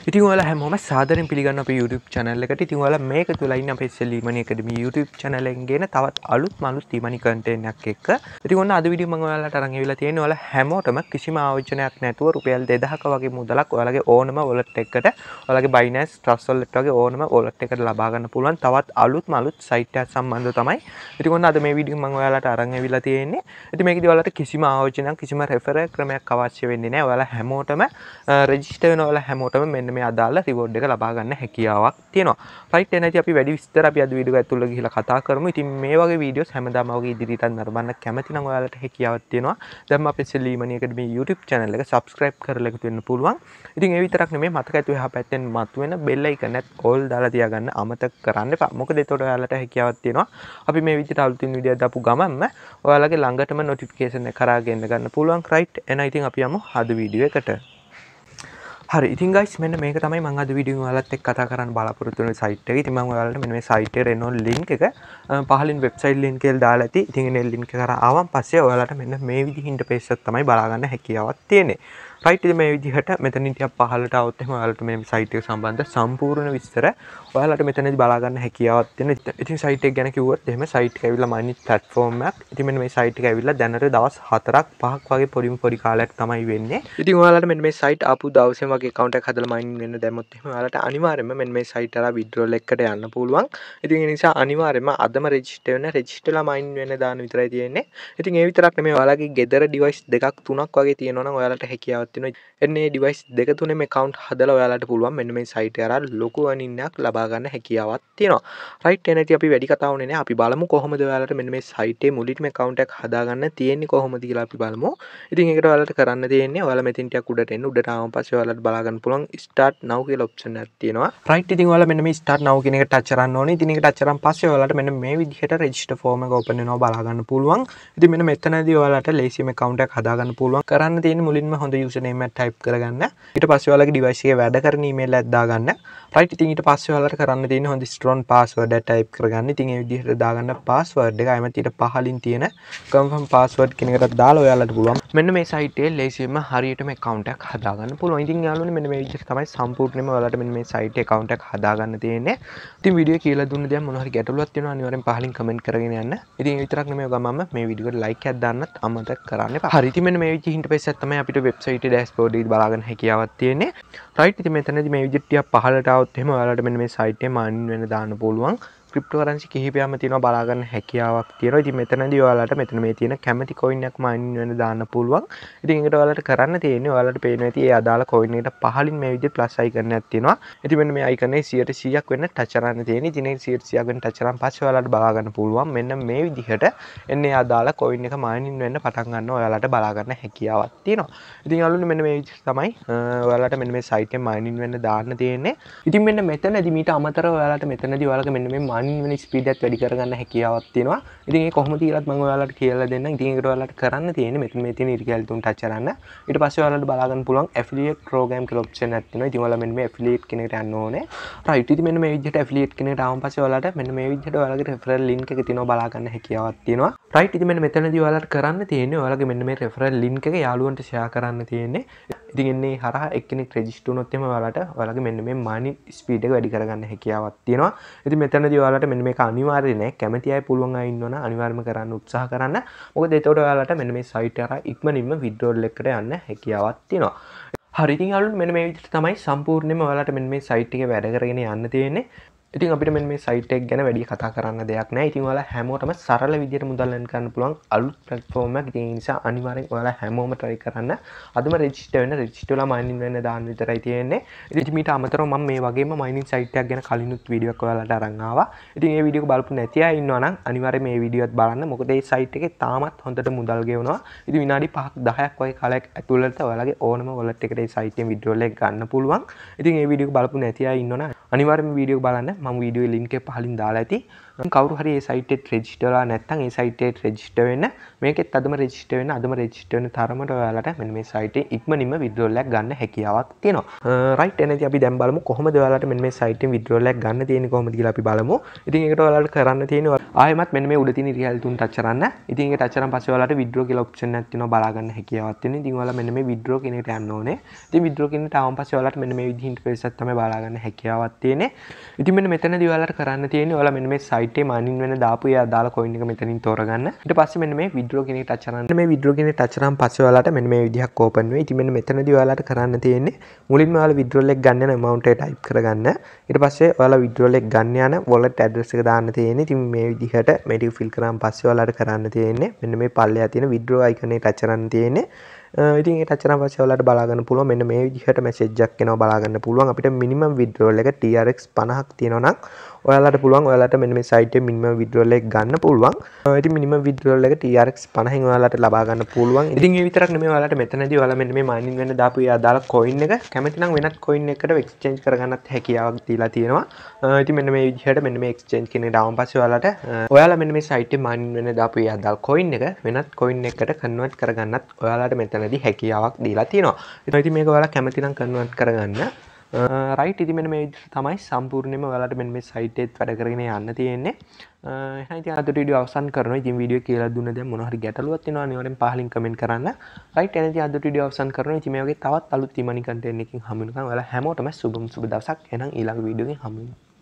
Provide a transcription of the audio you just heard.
ඉතින් ඔයාලා හැමෝම සාදරයෙන් පිළිගන්න අපේ YouTube channel එකට. ඉතින් ඔයාලා මේක තුල ඉන්න අපේ emoney academy YouTube channel එකෙන් ගෙන තවත් අලුත් emoney content එකක් එක්ක. ඉතින් ඔන්න අද වීඩියෝ මම ඔයාලට අරන් ආවිලා තියෙන්නේ ඔයාලා හැමෝටම කිසිම ආයෝජනයක් නැතුව රුපියල් 2000ක වගේ මුදලක් ඔයාලගේ ඕනම wallet එකකට ඔයාලගේ Binance Trust wallet වගේ ඕනම wallet එකකට ලබා ගන්න පුළුවන් තවත් අලුත් site එකක් සම්බන්ධව තමයි. ඉතින් ඔන්න අද මේ වීඩියෝ මම ඔයාලට අරන් ආවිලා තියෙන්නේ. ඉතින් මේකදී ඔයාලට කිසිම ආයෝජනයක් කිසිම referral ක්‍රමයක් අවශ්‍ය වෙන්නේ නැහැ. ඔයාලා හැමෝටම register වෙන ඔයාලා හැමෝටම මෙන්න මේ අදාළ රිවෝඩ් එක ලබා ගන්න හැකියාවක් තියෙනවා. රයිට් එහෙනම් අපි වැඩි විස්තර අපි අද වීඩියෝ එක ඇතුළේ ගිහිල්ලා කතා කරමු. ඉතින් මේ වගේ වීඩියෝස් හැමදාම වගේ ඉදිරියට නරඹන්න කැමති නම් ඔයාලට හැකියාවක් තියෙනවා. දැන් අපේ emoney academy YouTube channel එක subscribe කරලා එකතු වෙන්න පුළුවන්. ඉතින් ඒ විතරක් නෙමෙයි මතක ඇතුව එහා පැත්තෙන් මතුවෙන bell icon එකත් all දාලා තියාගන්න අමතක කරන්න එපා. මොකද ඒතකොට ඔයාලට හැකියාවක් තියෙනවා. අපි මේ විදිහට අලුතින් වීඩියෝ දාපු ගමන්ම ඔයාලගේ ළඟටම notification එක කරා ගෙන්න ගන්න පුළුවන්. රයිට් එහෙනම් ඉතින් අපි යමු අද වීඩියෝ එකට. හරි ඉතින් guys මෙන්න මේක තමයි මම අද වීඩියෝ ඔයාලත් එක්ක කතා කරන්න බලාපොරොත්තු වෙන site එක. ඉතින් මම ඔයාලට මෙන්න මේ site එකේ රෙනෝල් link එක පහලින් website link එක දාලා ඇති. ඉතින් මේ link එක කරා ආවම පස්සේ ඔයාලට මෙන්න මේ විදිහ interface එකක් තමයි බලා ගන්න හැකියාවක් තියෙන්නේ. රයිට් ඉතින් මේ විදිහට මෙතනින් ටිකක් පහළට આવොත් එහෙනම් ඔයාලට මේ site එක සම්බන්ධ සම්පූර්ණ විස්තර ඔයාලට මෙතනදී බලා ගන්න හැකියාවක් තියෙනවා. ඉතින් site එක ගැන කිව්වොත් එහෙම site එක ඇවිල්ලා mining platform එකක්. ඉතින් මෙන්න මේ site එක ඇවිල්ලා දැනට දවස් 4ක් 5ක් වගේ පොඩි කාලයක් තමයි වෙන්නේ. ඉතින් ඔයාලට මෙන්න මේ site ආපු දවසේම වගේ account එකක් හදලා mining වෙන්න දැම්මොත් එහෙම ඔයාලට අනිවාර්යයෙන්ම මෙන්න මේ site එක withdrawal එකකට යන්න පුළුවන්. ඉතින් ඒ නිසා අනිවාර්යයෙන්ම අදම registerලා mining වෙන්න දාන්න විතරයි තියෙන්නේ. ඉතින් ඒ විතරක් නෙමෙයි ඔයාලගේ ගෙදර device දෙකක් තුනක් වගේ තියෙනවා නම් ඔයාලට හැකියාවක් එන්නේ ඩිවයිස් දෙක තුනේ මේ account හදලා ඔයාලට පුළුවන් මෙන්න මේ site එක අරන් ලොකු earning එකක් ලබා ගන්න හැකියාවක් තියෙනවා. රයිට් එහෙනම් ඉතින් අපි වැඩි කතා වුණේ නැහැ. අපි බලමු කොහොමද ඔයාලට මෙන්න මේ site එකේ මුලින්ම account එකක් හදා ගන්න තියෙන්නේ කොහොමද කියලා අපි බලමු. ඉතින් ඒකට ඔයාලට කරන්න තියෙන්නේ ඔයාලා මෙතෙන් ටිකක් උඩට එන්න. උඩට ආවම පස්සේ ඔයාලට බලා ගන්න පුළුවන් start now කියලා option එකක් තියෙනවා. රයිට් ඉතින් ඔයාලා මෙන්න මේ start now කියන එක touch කරන්න ඕනේ. ඉතින් ඒක touch කරාන් පස්සේ ඔයාලට මෙන්න මේ විදිහට register form එක open වෙනවා බලා ගන්න පුළුවන්. ඉතින් මෙන්න මෙතනදී ඔයාලට ලේසියෙම account එකක් හදා ගන්න පුළුවන්. කරන්න තියෙන්නේ මුලින්ම හොඳ username එකක් type කරගන්න. ඊට පස්සේ ඔයාලගේ device එකේ වැඩ කරන email එකක් දාගන්න. right ඉතින් ඊට පස්සේ ඔයාලට කරන්න තියෙන්නේ හොඳ strong password එක type කරගන්න. ඉතින් ඒ විදිහට දාගන්න password එක අයමත් ඊට පහලින් තියෙන confirm password කියන එකට දාලා ඔයාලට පුළුවන් මෙන්න මේ site එකේ ලේසියෙන්ම හරියටම account එකක් හදාගන්න පුළුවන්. ඉතින් යාළුවනේ මෙන්න මේ විදිහට තමයි සම්පූර්ණයෙන්ම ඔයාලට මෙන්න මේ site එකේ account එකක් හදාගන්න තියෙන්නේ. ඉතින් වීඩියෝ කියලා දුන්න දේ මොනවා හරි ගැටලුවක් තියෙනවා අනිවාර්යෙන් පහලින් comment කරගෙන යන්න. ඉතින් ඒ විතරක් නෙමෙයි ඔයගොල්ලෝ මම මේ වීඩියෝ එකට like එකක් දාන්නත් අමතක කරන්න එපා. හරි ඉතින් මෙන්න මේ විදිහේ interface එකක් තමයි අපිට website එකේ dashboard එකේ බලාගන්න හැකියාවක් තියෙන්නේ. right ඉතින් මෙතනදී මේ විදිහට ටිකක් පහළට આવොත් එහෙම ඔයාලට මෙන්න මේ site එකේ මානින් වෙන දාන්න පුළුවන්. cryptocurrency කිහිපයක්ම තියෙනවා බලා ගන්න හැකියාවක් තියෙනවා. ඉතින් මෙතනදී ඔයාලට මෙතන මේ තියෙන කැමති coin එකක් මානින් වෙන දාන්න පුළුවන්. ඉතින් ඒකට ඔයාලට කරන්න තියෙන්නේ ඔයාලට පේනවා ඇති ඒ අදාළ coin එකට පහලින් මේ විදිහට plus icon එකක් තියෙනවා. ඉතින් මෙන්න මේ icon එක 100%ක් වෙන්න touch කරන්න තියෙන්නේ. ඉතින් ඒක 100%ක් වෙන්න touch කරාන් පස්සේ ඔයාලට බලා ගන්න පුළුවන් මෙන්න මේ විදිහට එන්නේ අදාළ coin එක මානින් වෙන්න පටන් ගන්නවා ඔයාලට බලා ගන්න හැකියාවක් තියෙනවා. ඉතින් යාළුවනේ මෙන්න මේ විදිහට තමයි ඔයාලට මෙන්න මේ site එකේ මානින් වෙන්න දාන්න තියෙන්නේ. ඉතින් මෙන්න මෙතනදී මීට අමතරව ඔයාලට මෙතනදී ඔයාලගේ මෙන්න මේ මානින් වෙන ස්පීඩ් එකත් වැඩි කරගන්න හැකියාවක් තියෙනවා. ඉතින් ඒක කොහොමද කියලාත් මම ඔයාලට කියලා දෙන්නම්. ඉතින් ඒකට ඔයාලට කරන්න තියෙන්නේ මෙතන මේ තියෙන ඉරිකැලි තුන ටච් කරන්න. ඊට පස්සේ ඔයාලට බලා ගන්න පුළුවන් affiliate program කියලා option එකක් තියෙනවා. ඉතින් ඔයාලා මෙන්න මේ affiliate කියන එකට යන්න ඕනේ. right ඉතින් මෙන්න මේ විදිහට affiliate කියන එකට ආවම පස්සේ ඔයාලට මෙන්න මේ විදිහට ඔයාලගේ referral link එක තියෙනවා බලා ගන්න හැකියාවක් තියෙනවා. right ඉතින් මෙන්න මෙතනදී ඔයාලට කරන්න තියෙන්නේ ඔයාලගේ මෙන්න මේ referral link එක යාළුවන්ට share කරන්න තියෙන්නේ. ඉතින් එන්නේ හරහා එක්කෙනෙක් register වුණොත් එහෙම ඔයාලගේ මෙන්න මේ money speed එක වැඩි කරගන්න හැකියාවක් තියෙනවා. ඉතින් මෙතනදී ඔයාලට මෙන්න මේක අනිවාර්ය නෑ. කැමති අය පුළුවන් අය ඉන්නවනම් අනිවාර්යයෙන්ම කරන්න උත්සාහ කරන්න. මොකද එතකොට ඔයාලට මෙන්න මේ site එක ඉක්මනින්ම withdrawal එකකට යන්න හැකියාවක් තියෙනවා. හරි ඉතින් යාළුවෝ මෙන්න මේ විදිහට තමයි සම්පූර්ණයෙන්ම ඔයාලට මෙන්න මේ site එකේ වැඩ කරගෙන යන්න තියෙන්නේ. ඉතින් අපිට මෙන්න මේ site එක ගැන වැඩි කතා කරන්න දෙයක් නැහැ. ඉතින් ඔයාලා හැමෝටම සරල විදිහට මුදල් earn කරන්න පුළුවන් අලුත් platform එකක්. ඉතින් ඒ නිසා අනිවාර්යෙන් ඔයාලා හැමෝම try කරන්න. අදම register වෙලා mining වෙන්න දාන්න විතරයි තියෙන්නේ. ඉතින් මීට අමතරව මම මේ වගේම mining site එකක් ගැන කලිනුත් වීඩියෝ එකක් ඔයාලට අරන් ආවා. ඉතින් මේ වීඩියෝ එක බලපු නැති අය ඉන්නවා නම් අනිවාර්යෙන් මේ වීඩියෝ එකත් බලන්න. මොකද මේ site එකේ තාමත් හොඳට මුදල් ගෙවනවා. ඉතින් විනාඩි 5ක් 10ක් වගේ කාලයක් ඇතුළත ඔයාලගේ ඕනම wallet එකට මේ site එකෙන් withdrawal එක ගන්න පුළුවන්. ඉතින් මේ වීඩියෝ එක බලපු නැති අය ඉන්නවා නම් අනිවාර්යෙන්ම වීඩියෝ එක බලන්න. මම වීඩියෝ ලින්ක් එක පහලින් දාලා ඇති. කවුරු හරි මේ සයිට් එකට රෙජිස්ටර් වෙලා නැත්නම් මේ සයිට් එකට රෙජිස්ටර් වෙන්න මේකෙත් අදම රෙජිස්ටර් වෙන තරමට ඔයාලට මෙන්න මේ සයිට් එකේ ඉක්මනින්ම විඩ්‍රෝල් එකක් ගන්න හැකියාවක් තියෙනවා. රයිට් එහෙනම් අපි දැන් බලමු කොහොමද ඔයාලට මෙන්න මේ සයිට් එකෙන් විඩ්‍රෝල් එකක් ගන්න තියෙන්නේ කොහොමද කියලා අපි බලමු. ඉතින් ඒකට ඔයාලට කරන්න තියෙන්නේ ආයෙමත් මෙන්න මේ උඩ තියෙන රියල් තුන ටච් කරන්න. ඉතින් ඒක ටච් කරන් පස්සේ ඔයාලට විඩ්‍රෝ කියලා ඔප්ෂන් එකක් තියෙනවා බලා ගන්න හැකියාවක් තියෙනවා. ඉතින් ඔයාලා මෙන්න මේ විඩ්‍රෝ කියන එකට යන්න ඕනේ. ඉතින් විඩ්‍රෝ කියන එකට ආවම පස්සේ ඔයාලට මෙන්න මේ විදිහේ ඉන්ටර්ෆේස් එකක් තමයි බලා ගන්න හැකියාවක් තියෙන්නේ. ඉතින් මෙන්න මෙතනදී ඔයාලට කරන්න තියෙන්නේ ඔයාලා මෙන්න මේ සයිට් එකේ මානින් වෙන දාපු ඒ අදාළ කොයින් එක මෙතනින් තෝරගන්න. ඊට පස්සේ මෙන්න මේ විඩ්‍රෝ කියන එක ටච් කරන්න. මේ විඩ්‍රෝ කියන එක ටච් කරාම පස්සේ ඔයාලට මෙන්න මේ විදිහක් ඕපන් වෙයි. ඉතින් මෙන්න මෙතනදී ඔයාලට කරන්න තියෙන්නේ මුලින්ම ඔයාලා විඩ්‍රෝල් එක ගන්න යන amount එක ටයිප් කරගන්න. ඊට පස්සේ ඔයාලා විඩ්‍රෝල් එක ගන්න යන wallet address එක දාන්න තියෙන්නේ. ඉතින් මේ විදිහට මේ ටික ෆිල් කරාම පස්සේ ඔයාලට කරන්න තියෙන්නේ මෙන්න මේ පල්ලෙහා තියෙන විඩ්‍රෝ icon එක ටච් කරන්න තියෙන්නේ. ඉතින් ඒ ටච් කරාම පස්සේ ඔයාලට බලා ගන්න පුළුවන් මෙන්න මේ විදිහට මැසේජ් එකක් එනවා බලා ගන්න පුළුවන්. අපිට මිනිමම් විඩ්‍රෝල් එක TRX 50ක් තියෙනවා නම් ඔයාලට පුළුවන් ඔයාලට මෙන්න මේ සයිට් එකේ මිනිමම් විඩ්‍රෝල් එක ගන්න පුළුවන්. ඉතින් මිනිමම් විඩ්‍රෝල් එක TRX 50න් ඔයාලට ලබා ගන්න පුළුවන්. ඉතින් ඒ විතරක් නෙමෙයි ඔයාලට මෙතනදී ඔයාලා මෙන්න මේ මයිනින් වෙන්න දාපු ඒ අදාළ කොයින් එක කැමති නම් වෙනත් කොයින් එකකට එක්ස්චේන්ජ් කරගන්නත් හැකියාවක් දීලා තියෙනවා. ඉතින් මෙන්න මේ විදිහට මෙන්න මේ එක්ස්චේන්ජ් කියන එක දාපන් පස්සේ ඔයාලට ඔයාලා මෙන්න මේ සයිට් එකේ මයිනින් වෙන්න දාපු ඒ අදාළ කොයින් එක වෙනත් කොයින් එකකට කන්වර්ට් කරගන්නත් ඔයාලට මෙතනදී හැකියාවක් දීලා තියෙනවා. ඉතින් මේක ඔයාලා කැමති නම් කන්වර්ට් කරගන්න. රයිට් ඉතින් මෙන්න මේ විදිහට තමයි සම්පූර්ණයෙන්ම ඔයාලට මෙන්න මේ සයිට් එකෙත් වැඩ කරගෙන යන්න තියෙන්නේ. එහෙනම් ඉතින් අද වීඩියෝ අවසන් කරනවා. ඉතින් වීඩියෝ කියලා දුන්න දැන් මොනවා හරි ගැටලුවක් තියෙනවා අනිවාර්යෙන් පහලින් කමෙන්ට් කරන්න. රයිට් එහෙනම් ඉතින් අද වීඩියෝ අවසන් කරනවා. ඉතින් මේ වගේ තවත් අලුත් ඉමනි කන්ටෙන්ට් එකකින් හමු වෙනකන් ඔයාලා හැමෝටම සුබ දවසක්. එහෙනම් ඊළඟ වීඩියෝ එකකින් හමු වෙමු.